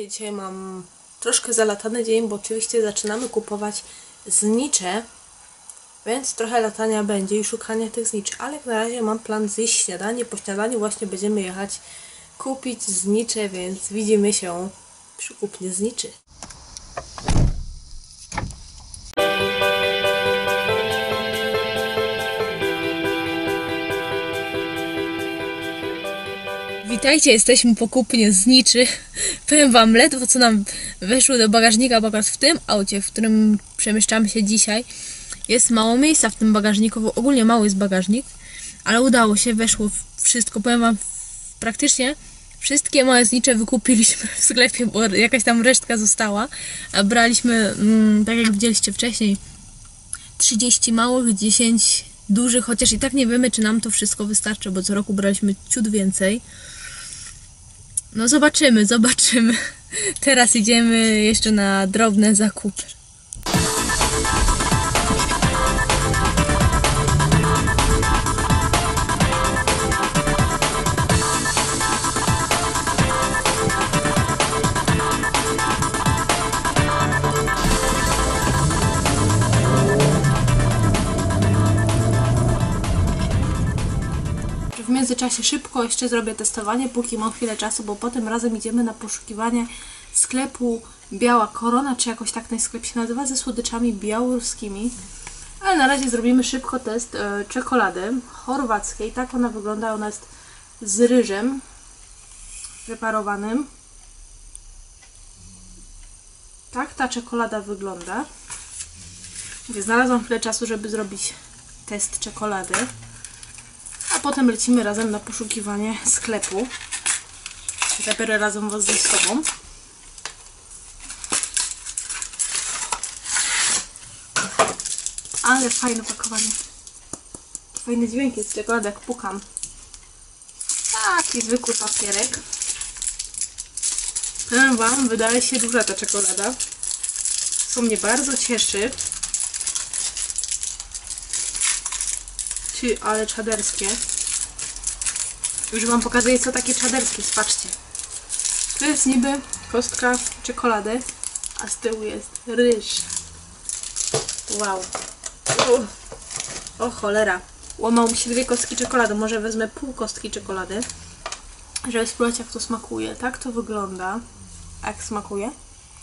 Dzisiaj mam troszkę zalatany dzień, bo oczywiście zaczynamy kupować znicze, więc trochę latania będzie i szukania tych zniczy, ale jak na razie mam plan zjeść śniadanie. Po śniadaniu właśnie będziemy jechać kupić znicze, więc widzimy się przy kupnie zniczy. Witajcie, jesteśmy po kupnie zniczy. Powiem wam, ledwo co nam weszło do bagażnika, bo akurat w tym aucie, w którym przemieszczamy się dzisiaj, jest mało miejsca w tym bagażniku, bo ogólnie mały jest bagażnik, ale udało się, weszło wszystko. Powiem wam, praktycznie wszystkie małe znicze wykupiliśmy w sklepie, bo jakaś tam resztka została, a braliśmy, tak jak widzieliście wcześniej, 30 małych, 10 dużych, chociaż i tak nie wiemy, czy nam to wszystko wystarczy, bo co roku braliśmy ciut więcej. No zobaczymy. Teraz idziemy jeszcze na drobne zakupy. W międzyczasie szybko jeszcze zrobię testowanie, póki mam chwilę czasu, bo potem razem idziemy na poszukiwanie sklepu Biała Korona, czy jakoś tak ten sklep się nazywa, ze słodyczami białoruskimi. Ale na razie zrobimy szybko test czekolady chorwackiej. Tak ona wygląda, ona jest z ryżem preparowanym. Tak ta czekolada wygląda. Znalazłam chwilę czasu, żeby zrobić test czekolady. A potem lecimy razem na poszukiwanie sklepu. Zabiorę razem was ze sobą. Ale fajne pakowanie. Fajny dźwięk jest czekolady, jak pukam. Taki zwykły papierek. Powiem wam, wydaje się duża ta czekolada. Co mnie bardzo cieszy. Ale czaderskie. Już wam pokazuję, co takie czaderskie. Patrzcie. Tu jest niby kostka czekolady, a z tyłu jest ryż. Wow. O cholera. Łamał mi się 2 kostki czekolady. Może wezmę pół kostki czekolady, żeby spróbować, jak to smakuje. Tak to wygląda. A jak smakuje?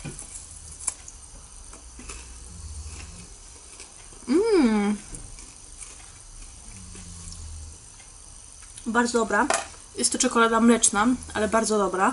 Bardzo dobra. Jest to czekolada mleczna, ale bardzo dobra.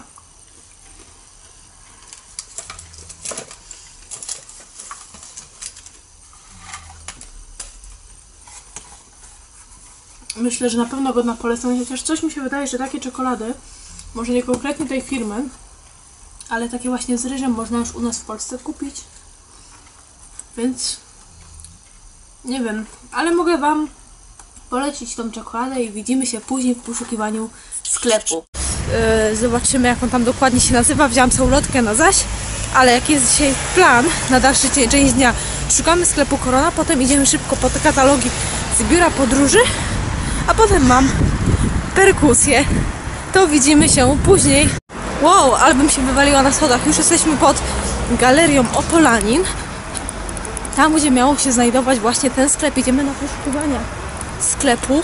Myślę, że na pewno godna polecenia, chociaż coś mi się wydaje, że takie czekolady, może nie konkretnie tej firmy, ale takie właśnie z ryżem można już u nas w Polsce kupić. Więc nie wiem, ale mogę wam polecić tą czekoladę i widzimy się później w poszukiwaniu sklepu. Zobaczymy, jak on tam dokładnie się nazywa. Wziąłam sobie ulotkę na zaś, ale jaki jest dzisiaj plan na dalszy część dnia? Szukamy sklepu Korona, potem idziemy szybko po te katalogi z biura podróży, a potem mam perkusję. To widzimy się później. Wow, ale bym się wywaliła na schodach. Już jesteśmy pod galerią Opolanin. Tam, gdzie miało się znajdować właśnie ten sklep. Idziemy na poszukiwania sklepu.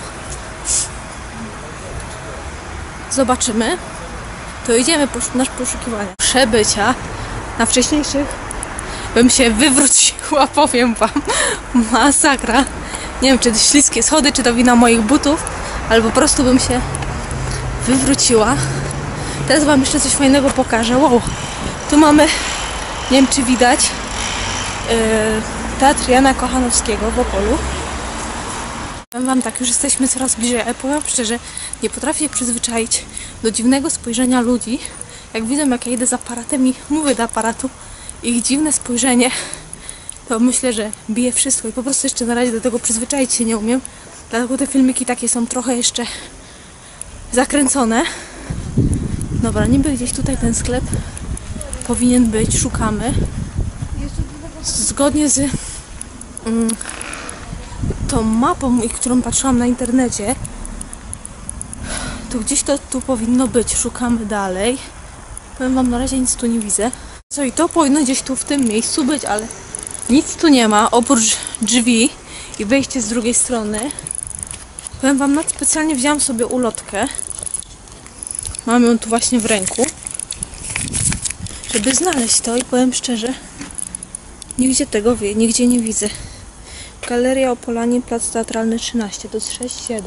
Zobaczymy. To idziemy na poszukiwania. Przebycia na wcześniejszych bym się wywróciła, powiem wam. Masakra. Nie wiem, czy to śliskie schody, czy to wina moich butów, ale po prostu bym się wywróciła. Teraz wam jeszcze coś fajnego pokażę. Wow. Tu mamy, nie wiem, czy widać, Teatr Jana Kochanowskiego w Opolu. Powiem wam tak, już jesteśmy coraz bliżej, ale powiem szczerze, nie potrafię się przyzwyczaić do dziwnego spojrzenia ludzi. Jak widzą, jak ja idę z aparatem i mówię do aparatu, ich dziwne spojrzenie, to myślę, że bije wszystko i po prostu jeszcze na razie do tego przyzwyczaić się nie umiem. Dlatego te filmiki takie są trochę jeszcze zakręcone. Dobra, niby gdzieś tutaj ten sklep powinien być, szukamy. Zgodnie z tą mapą, którą patrzyłam na internecie, to gdzieś to tu powinno być. Szukamy dalej. Powiem wam, na razie nic tu nie widzę. Co i to powinno gdzieś tu w tym miejscu być, ale nic tu nie ma, oprócz drzwi i wejście z drugiej strony. Powiem wam, specjalnie wziąłam sobie ulotkę. Mam ją tu właśnie w ręku, żeby znaleźć to i powiem szczerze, nigdzie tego nigdzie nie widzę. Galeria Opolanin, Plac Teatralny 13, to jest 6-7.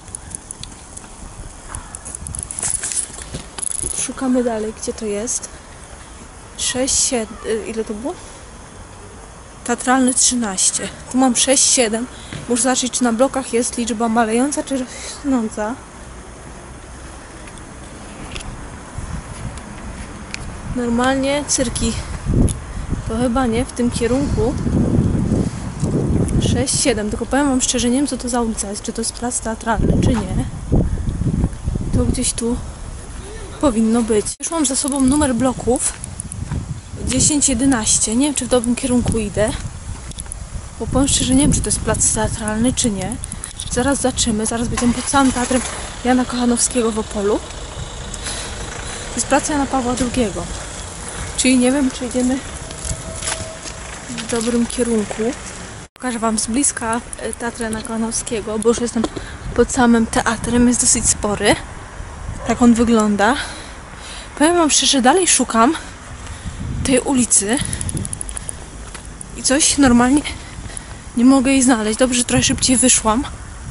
Szukamy dalej, gdzie to jest. 6-7, ile to było? Teatralny 13. Tu mam 6-7. Muszę zobaczyć, czy na blokach jest liczba malejąca, czy rosnąca. Normalnie cyrki. To chyba nie w tym kierunku. 6-7. Tylko powiem wam szczerze, nie wiem, co to za ulica jest. Czy to jest plac teatralny, czy nie. To gdzieś tu powinno być. Już mam za sobą numer bloków. 10-11. Nie wiem, czy w dobrym kierunku idę. Bo powiem szczerze, nie wiem, czy to jest plac teatralny, czy nie. Zaraz zobaczymy. Zaraz będziemy pod samym teatrem Jana Kochanowskiego w Opolu. To jest plac Jana Pawła II. Czyli nie wiem, czy idziemy w dobrym kierunku. Pokażę wam z bliska teatr Jana Kochanowskiego, bo już jestem pod samym teatrem. Jest dosyć spory. Tak on wygląda. Powiem wam szczerze, dalej szukam tej ulicy i coś normalnie nie mogę jej znaleźć. Dobrze, że trochę szybciej wyszłam.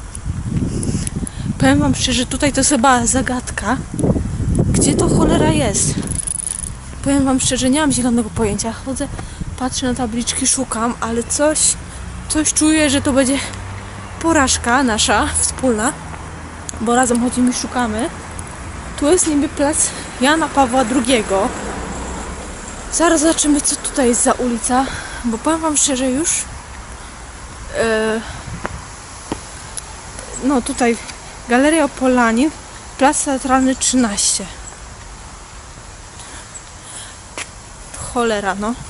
Powiem wam szczerze, tutaj to jest chyba zagadka. Gdzie to cholera jest? Powiem wam szczerze, nie mam zielonego pojęcia. Chodzę, patrzę na tabliczki, szukam, ale coś czuję, że to będzie porażka nasza wspólna, bo razem chodzimy i szukamy. Tu jest niby plac Jana Pawła II. Zaraz zobaczymy, co tutaj jest za ulica, bo powiem wam szczerze już, no tutaj Galeria Opolanin, Plac Teatralny 13. Cholera, no.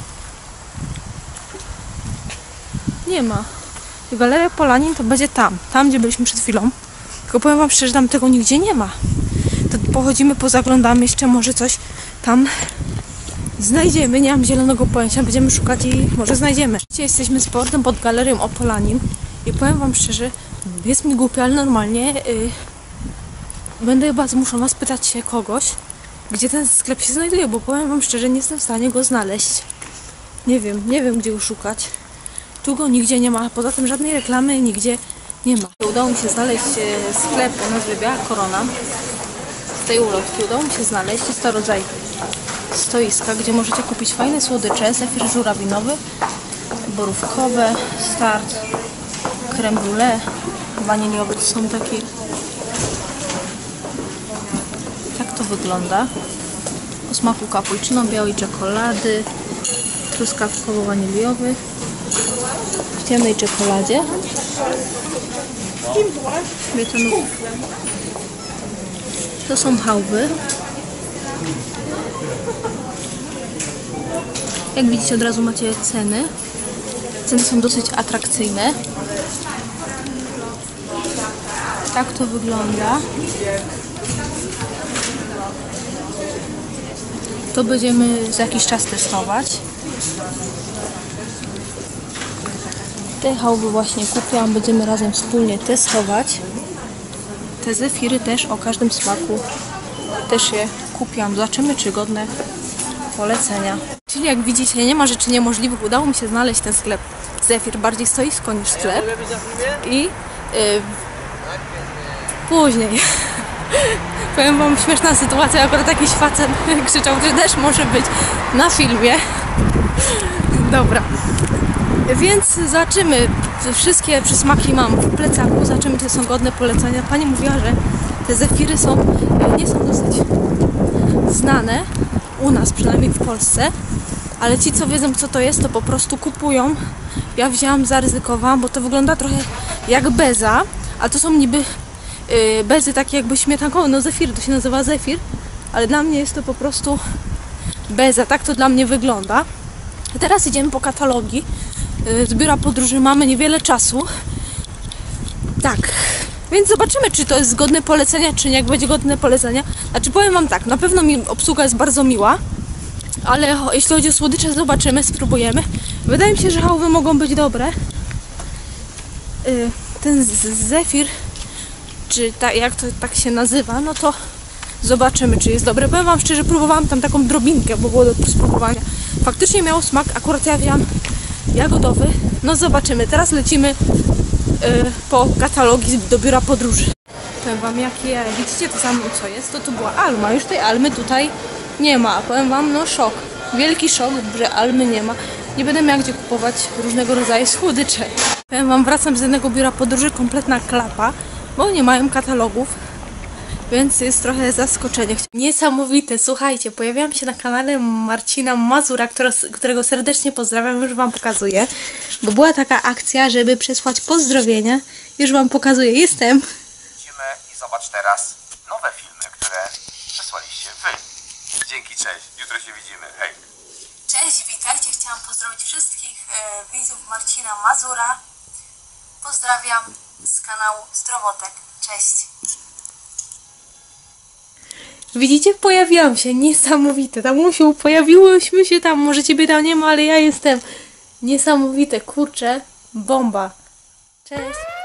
Nie ma. Galeria Opolanin to będzie tam gdzie byliśmy przed chwilą. Tylko powiem wam szczerze, tam tego nigdzie nie ma. To pochodzimy, pozaglądamy, jeszcze może coś tam znajdziemy. Nie mam zielonego pojęcia, będziemy szukać i może znajdziemy. Dzisiaj jesteśmy z powrotem pod Galerią Opolanin i powiem wam szczerze, jest mi głupio, ale normalnie będę chyba zmuszona spytać się kogoś, gdzie ten sklep się znajduje, bo powiem wam szczerze, nie jestem w stanie go znaleźć. Nie wiem gdzie go szukać. Tu go nigdzie nie ma, poza tym żadnej reklamy nigdzie nie ma. Udało mi się znaleźć sklep o nazwie Biała Korona. Z tej ulotki udało mi się znaleźć. Jest to rodzaj stoiska, gdzie możecie kupić fajne słodycze, zefir żurawinowy, borówkowe, start, creme brulee, waniliowy. To są takie. Tak to wygląda. O smaku cappuccino, białej czekolady, truskawkowo-waniliowy, w ciemnej czekoladzie. To są chałwy. Jak widzicie, od razu macie ceny. Ceny są dosyć atrakcyjne. Tak to wygląda. To będziemy za jakiś czas testować. Te chałwy właśnie kupiłam, będziemy razem wspólnie testować. Te zefiry też o każdym smaku też je kupiłam. Zobaczymy, czy godne polecenia. Czyli jak widzicie, nie ma rzeczy niemożliwych. Udało mi się znaleźć ten sklep Zefir, bardziej stoisko niż sklep. I później powiem wam, śmieszna sytuacja, akurat jakiś facet krzyczał, że też może być na filmie. Dobra. Więc zobaczymy, wszystkie przysmaki mam w plecaku, zobaczymy, czy są godne polecenia. Pani mówiła, że te zefiry nie są dosyć znane, u nas przynajmniej w Polsce, ale ci, co wiedzą, co to jest, to po prostu kupują. Ja wzięłam, zaryzykowałam, bo to wygląda trochę jak beza, a to są niby bezy takie jakby śmietankowe, no zefir, to się nazywa zefir, ale dla mnie jest to po prostu beza, tak to dla mnie wygląda. A teraz idziemy po katalogi z biura podróży, mamy niewiele czasu. Tak, Więc zobaczymy, czy to jest godne polecenia, czy nie. Jak będzie godne polecenia. Znaczy powiem wam tak, na pewno obsługa jest bardzo miła, ale jeśli chodzi o słodycze, zobaczymy, spróbujemy. Wydaje mi się, że chałwy mogą być dobre. Ten zefir, czy jak to tak się nazywa, no to zobaczymy, czy jest dobre. Powiem wam szczerze, próbowałam tam taką drobinkę, bo było do spróbowania. Faktycznie miało smak, akurat ja wziąłam jagodowy. No zobaczymy. Teraz lecimy po katalogi do biura podróży. Powiem wam, jakie widzicie to samo co jest, to była Alma. Już tej Almy tutaj nie ma. Powiem wam, no szok. Wielki szok, że Almy nie ma. Nie będę miała gdzie kupować różnego rodzaju słodycze. Powiem wam, wracam z jednego biura podróży, kompletna klapa, bo nie mają katalogów. Więc jest trochę zaskoczenie. Niesamowite, słuchajcie, pojawiłam się na kanale Marcina Mazura, którego serdecznie pozdrawiam, już wam pokazuję. Bo była taka akcja, żeby przesłać pozdrowienia. Już wam pokazuję, jestem. Widzimy i zobacz teraz nowe filmy, które przesłaliście wy. Dzięki, cześć. Jutro się widzimy. Hej. Cześć, witajcie. Chciałam pozdrowić wszystkich widzów Marcina Mazura. Pozdrawiam z kanału Zdrowotek. Cześć. Widzicie, pojawiłam się, niesamowite. Tamusiu, pojawiłyśmy się tam, może ciebie tam nie ma, ale ja jestem. Niesamowite, kurczę, bomba. Cześć.